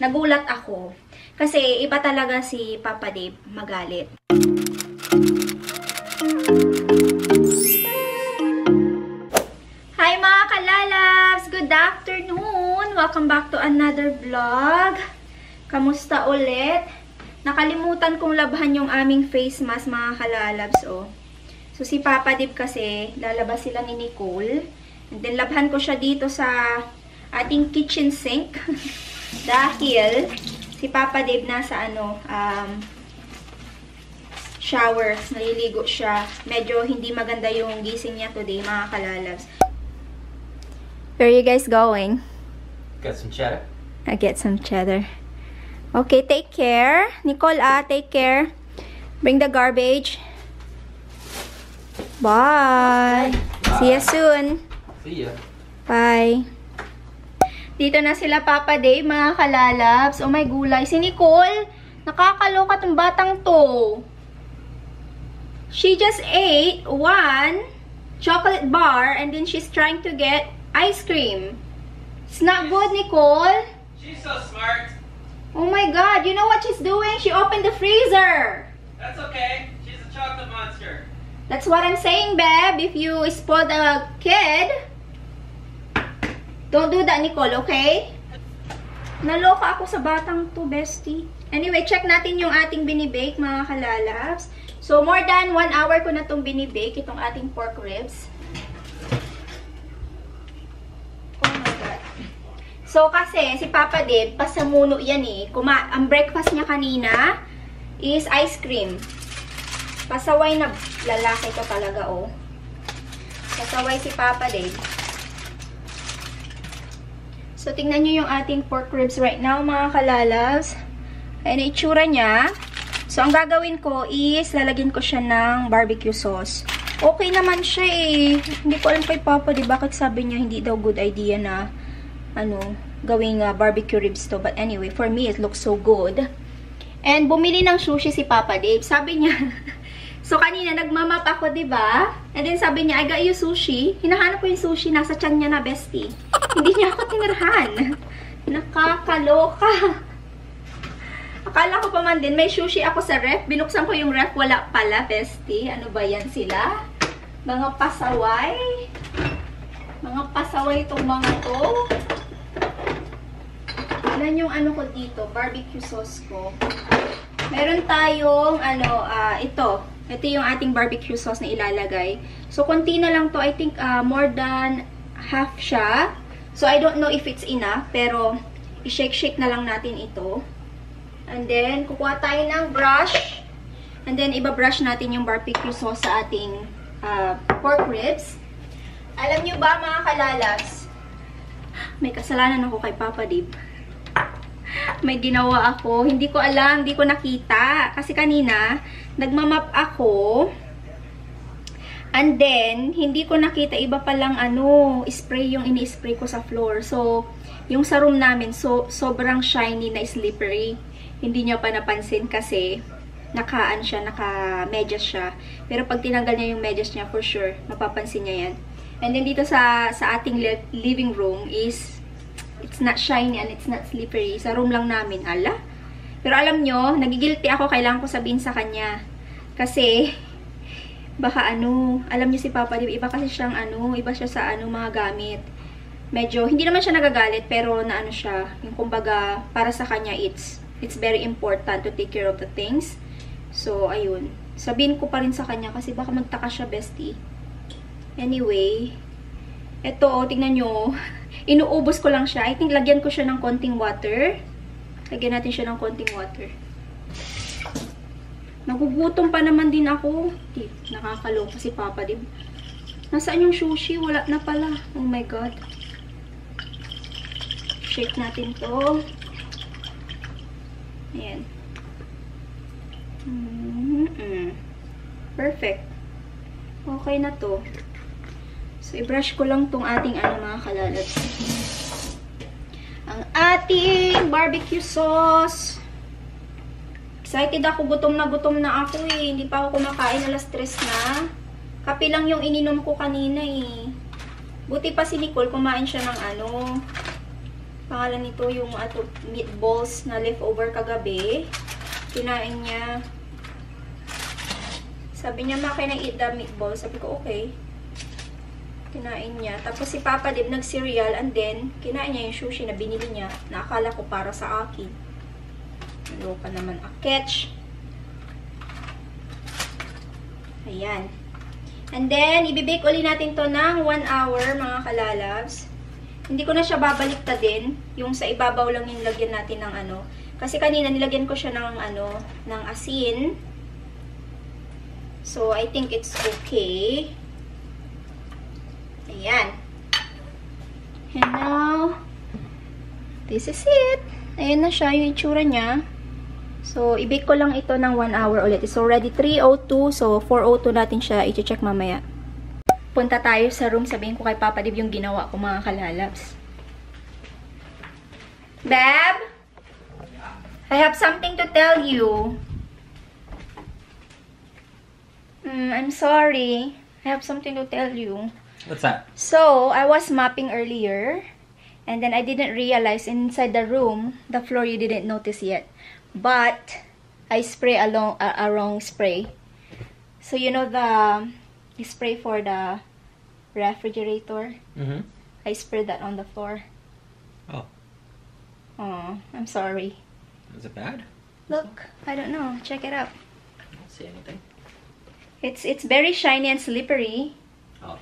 nagulat ako. Kasi iba talaga si Papa Dave magalit. Hi mga kalalabs! Good afternoon! Welcome back to another vlog. Kamusta ulit? Nakalimutan kong labhan yung aming face mask mga kalalabs. Oh. So si Papa Dave kasi, lalabas sila ni Nicole. And then labhan ko siya dito sa ating kitchen sink. Dahil si Papa Dave nasa shower. Naliligo siya. Medyo hindi maganda yung gising niya today mga kalalabs. Where are you guys going? Get some cheddar. I get some cheddar. Okay, take care. Nicole, take care. Bring the garbage. Bye. Bye. See you soon. See ya. Bye. Dito na sila Papa Dave, mga kalalabs. Oh my gulay. Si Nicole, nakakaloka tong batang to. She just ate one chocolate bar and then she's trying to get ice cream. It's not good, Nicole. She's so smart. Oh my God, you know what she's doing? She opened the freezer. That's okay. She's a chocolate monster. That's what I'm saying, babe. If you spoil the kid, don't do that, Nicole, okay? Naloka ako sa batang to, bestie. Anyway, check natin yung ating binibake, mga kalalabs. So, more than 1 hour ko na itong binibake, itong ating pork ribs. Oh my God. So, kasi, si Papa Dave, pasamuno yan eh. Ang breakfast niya kanina is ice cream. Pasaway na lalaki ko talaga, oh. Pasaway si Papa Dave. So, tingnan nyo yung ating pork ribs right now, mga kalalabs. Ayan, itsura niya. So, ang gagawin ko is, lalagyan ko siya ng barbecue sauce. Okay naman siya eh. Hindi ko alam kay Papa, di bakit sabi niya hindi daw good idea na, gawing barbecue ribs to. But anyway, for me, it looks so good. And, bumili ng sushi si Papa Dave. Sabi niya, so, kanina, nagmamap ako, diba? And then, sabi niya, I got you sushi. Hinahanap ko yung sushi. Nasa tiyan niya na, bestie. Hindi niya ako tinirhan. Nakakaloka. Akala ko pa man din, may sushi ako sa ref. Binuksan ko yung ref. Wala pala, bestie. Ano ba yan sila? Mga pasaway. Mga pasaway itong mga to. Ilan yung ko dito? Barbecue sauce ko. Meron tayong, ito. Ito yung ating barbecue sauce na ilalagay. So, konti na lang to. I think more than half siya. So, I don't know if it's enough. Pero, i-shake-shake na lang natin ito. And then, kukuha tayo ng brush. And then, iba-brush natin yung barbecue sauce sa ating pork ribs. Alam nyo ba, mga kalalabs? May kasalanan ako kay Papa Dave. May ginawa ako. Hindi ko alam, hindi ko nakita. Kasi kanina, nagmamap ako. And then, hindi ko nakita. Iba palang spray yung ini-spray ko sa floor. So, yung sa room namin, sobrang shiny na slippery. Hindi niya pa napansin kasi naka-medyas siya. Pero pag tinanggal niya yung medyas niya, for sure, mapapansin niya yan. And then dito sa ating living room is it's not shiny and it's not slippery. Sa room lang namin, ala. Pero alam nyo, nagigilty ako, kailangan ko sabihin sa kanya. Kasi, baka alam nyo si Papa, iba kasi siyang iba siya sa mga gamit. Medyo, hindi naman siya nagagalit, pero siya, yung kumbaga, para sa kanya, it's very important to take care of the things. So, ayun. Sabihin ko pa rin sa kanya, kasi baka magtaka siya, bestie. Anyway, eto, tingnan nyo. Inuubos ko lang siya. I think lagyan ko siya ng konting water. Lagyan natin siya ng konting water. Nagugutom pa naman din ako. Nakakaloka si Papa Dave. Nasaan yung sushi? Wala na pala. Oh my God. Shake natin to. Ayan. Perfect. Okay na to. So, i-brush ko lang tong ating mga kalalabs. Ang ating barbecue sauce. Excited ako. Gutom na ako eh. Hindi pa ako kumakain. Alas 3 na. Kape lang yung ininom ko kanina eh. Buti pa si Nicole, kumain siya ng Pangalan nito yung meatballs na leftover kagabi. Kinain niya. Sabi niya, "Ma, can I eat the meatballs?" Sabi ko, okay. Kinain niya. Tapos si Papa Dib nag-cereal and then kinain niya yung sushi na binili niya na akala ko para sa akin. Ano pa naman? A catch. Ayan. And then, ibibake uli natin to ng 1 hour, mga kalalabs. Hindi ko na siya babaliktadin. Yung sa ibabaw lang yung lagyan natin ng ano. Kasi kanina nilagyan ko siya ng ano, ng asin. So, I think it's okay. Ayan. And now, this is it. Ayan na siya, yung itsura niya. So, i-bake ko lang ito ng 1 hour ulit. It's already 3:02. So, 4:02 natin siya i-check mamaya. Punta tayo sa room. Sabihin ko kay Papa Dib yung ginawa ko, mga kalalabs. Bab? I have something to tell you. I'm sorry. I have something to tell you. What's that? So, I was mopping earlier. And then I didn't realize inside the room, the floor you didn't notice yet. But, I spray a wrong spray. So, you know the spray for the refrigerator? Mm-hmm. I sprayed that on the floor. Oh. Oh, I'm sorry. Is it bad? Look, I don't know. Check it out. I don't see anything. It's very shiny and slippery. Oh.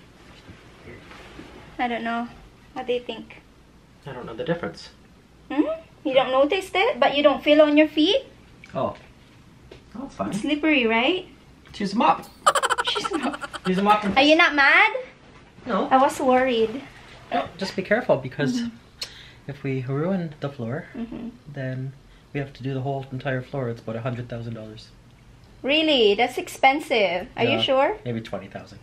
I don't know. What do you think? I don't know the difference. You don't notice it? But you don't feel on your feet? Oh. Oh, it's fine. It's slippery, right? Choose a mop. She's not. Use a mop. Are you not mad? No. I was worried. No, just be careful because if we ruin the floor, then we have to do the whole entire floor. It's about $100,000. Really? That's expensive. Are you sure? Maybe 20,000.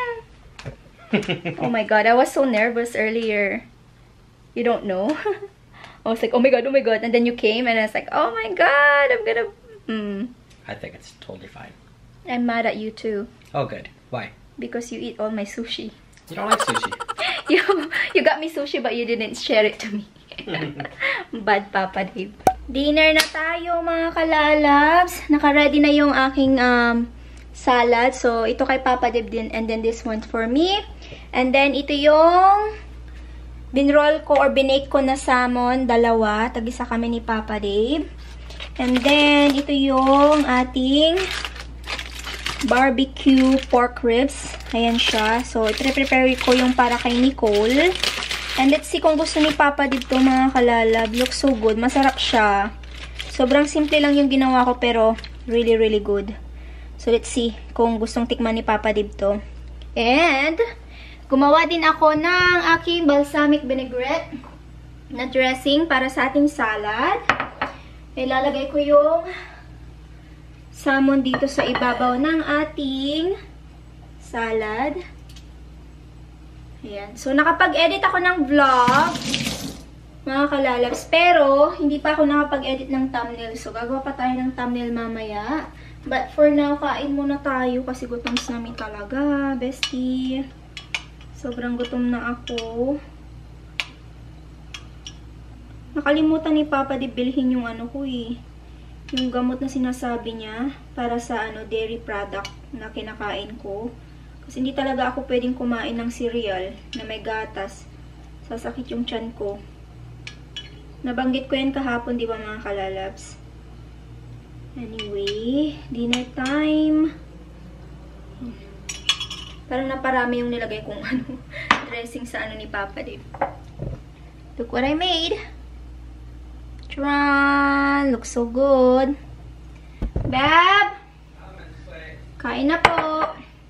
Oh my god, I was so nervous earlier. You don't know? I was like, oh my god, and then you came and I was like, oh my god, I'm gonna... I think it's totally fine. I'm mad at you too. Oh, good. Why? Because you eat all my sushi. You don't like sushi. You got me sushi but you didn't share it to me. Bad Papa Dave. Dinner na tayo, mga kalalabs. Naka-ready na yung aking salad. So, ito kay Papa Dave din. And then this one for me. And then, ito yung binroll ko or binake ko na salmon. Dalawa. Tag-isa kami ni Papa Dave. And then, ito yung ating barbecue pork ribs. Ayan siya. So, i-prepare ko yung para kay Nicole. And let's see kung gusto ni Papa dito, mga kalalab. Looks so good. Masarap siya. Sobrang simple lang yung ginawa ko pero really, really good. So, let's see kung gustong tikman ni Papa dito. And, gumawa din ako ng aking balsamic vinaigrette na dressing para sa ating salad. Ilalagay ko yung salmon dito sa ibabaw ng ating salad. Ayan. So, nakapag-edit ako ng vlog, mga kalalabs. Pero, hindi pa ako nakapag-edit ng thumbnail. So, gagawa pa tayo ng thumbnail mamaya. But, for now, kain muna tayo kasi gutom namin talaga, bestie. Sobrang gutom na ako. Nakalimutan ni Papa di bilhin yung ano ko eh. Yung gamot na sinasabi niya para sa dairy product na kinakain ko. Kasi hindi talaga ako pwedeng kumain ng cereal na may gatas. Sasakit yung tiyan ko. Nabanggit ko yan kahapon, di ba mga kalalabs? Anyway, dinner time. Parang naparami yung nilagay kong dressing sa ni Papa Dave. Look what I made. Tran! Looks so good. Bab! Kain na po.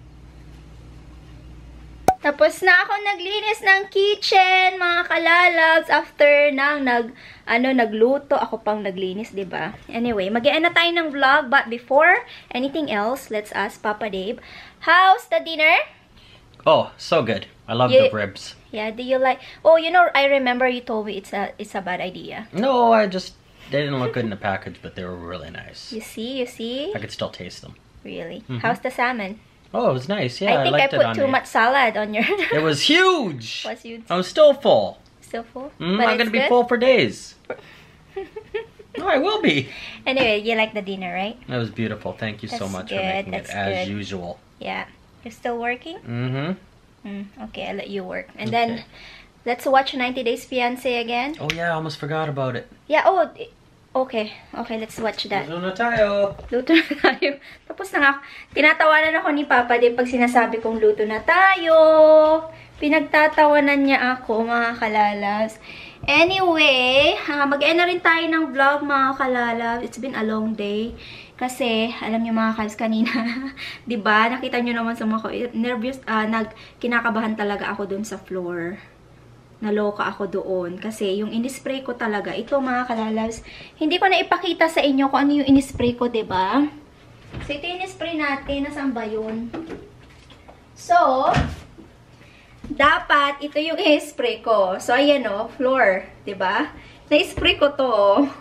Tapos na ako naglinis ng kitchen, mga kalalabs, after nang nagluto. Ako pang naglinis, diba? Anyway, mag-e-end na tayo ng vlog. But before anything else, let's ask Papa Dave, how's the dinner? Oh, so good. I love the ribs. Yeah, do you like... Oh, you know, I remember you told me it's a bad idea. No, they didn't look good in the package, but they were really nice. You see? I could still taste them. Really? How's the salmon? Oh, it was nice. Yeah, I think I put too much salad on your... It was huge. Was huge. I was still full. so full. I'm But gonna it's be good? full for days. No, I will be. Anyway, you like the dinner, right? That was beautiful. Thank you so That's much good, for making it that's as good. usual. Yeah. You're still working? Mm-hmm. Okay, I'll let you work. And Okay. then, let's watch 90 Days Fiancé again. Oh yeah, I almost forgot about it. Yeah, oh, okay. Okay, let's watch that. Luto na tayo. Luto na tayo. Tapos na nga, tinatawanan ako ni Papa din pag sinasabi kong luto na tayo. Pinagtatawanan niya ako, mga kalalabs. Anyway, mag-end na rin tayo ng vlog, mga kalalabs. It's been a long day. Kasi, alam niyo mga kalabs kanina, diba? Nakita niyo naman sa mga ko, nervous, kinakabahan talaga ako dun sa floor. Naloka ako doon. Kasi yung inispray ko talaga, ito mga kalalabs, hindi ko na ipakita sa inyo kung ano yung inispray ko, diba? So, ito yung inispray natin. Nasaan ba yun? So, dapat ito yung i-spray ko. So, ayan o, floor. Diba? Na-spray ko to.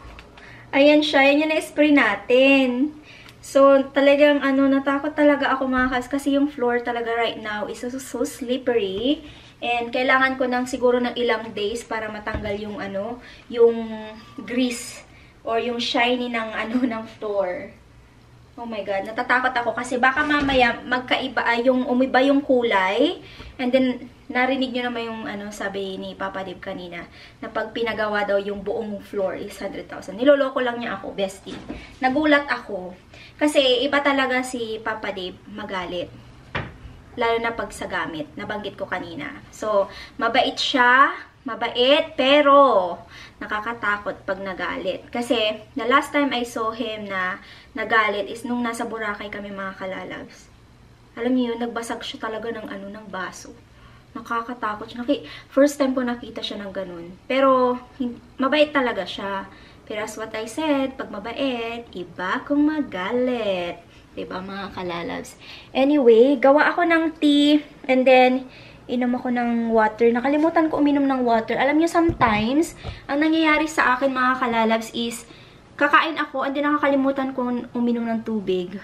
Ayan siya. Yan yung na-spray natin. So, talagang, natakot talaga ako mga kas. Kasi yung floor talaga right now is so slippery. And, kailangan ko ng siguro ng ilang days para matanggal yung, yung grease or yung shiny ng, ng floor. Oh my God, natatakot ako kasi baka mamaya magkaiba, umiba yung kulay. And then, narinig nyo naman yung, sabi ni Papa Dave kanina, na pag pinagawa daw yung buong floor is 100,000. Niloloko lang niya ako, bestie. Nagulat ako. Kasi, iba talaga si Papa Dave magalit. Lalo na pag sa gamit. Nabanggit ko kanina. So, mabait siya. Mabait, pero nakakatakot pag nagalit. Kasi, the last time I saw him na nagalit is nung nasa Boracay kami mga kalalabs. Alam niyo yun, nagbasag siya talaga ng ng baso. Nakakatakot siya. First time ko nakita siya ng ganun. Pero, mabait talaga siya. Pero as what I said, pag mabait, iba kung magalit. Diba mga kalalabs? Anyway, gawa ako ng tea. And then, inom ako ng water. Nakalimutan ko uminom ng water. Alam niyo, sometimes, ang nangyayari sa akin, mga kalalabs, is, kakain ako, and then nakakalimutan ko uminom ng tubig.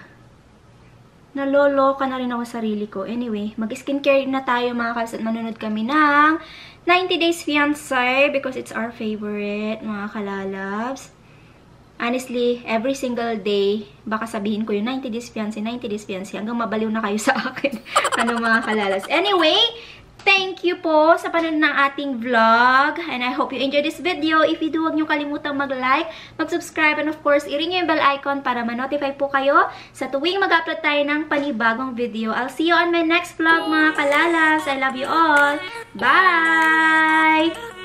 Naloloka na rin ako sarili ko. Anyway, mag-skincare na tayo, mga kalalabs, at manunod kami ng 90 Days Fiancé, because it's our favorite, mga kalalabs. Honestly, every single day, baka sabihin ko yung 90 Days Fiancé, 90 Days Fiancé, hanggang mabaliw na kayo sa akin. Mga kalalas. Anyway, thank you po sa panonood ng ating vlog. And I hope you enjoyed this video. If you do, huwag niyo kalimutang mag-like, mag-subscribe, and of course, i-ring yung bell icon para ma-notify po kayo sa tuwing mag-upload tayo ng panibagong video. I'll see you on my next vlog, mga kalalas. I love you all. Bye!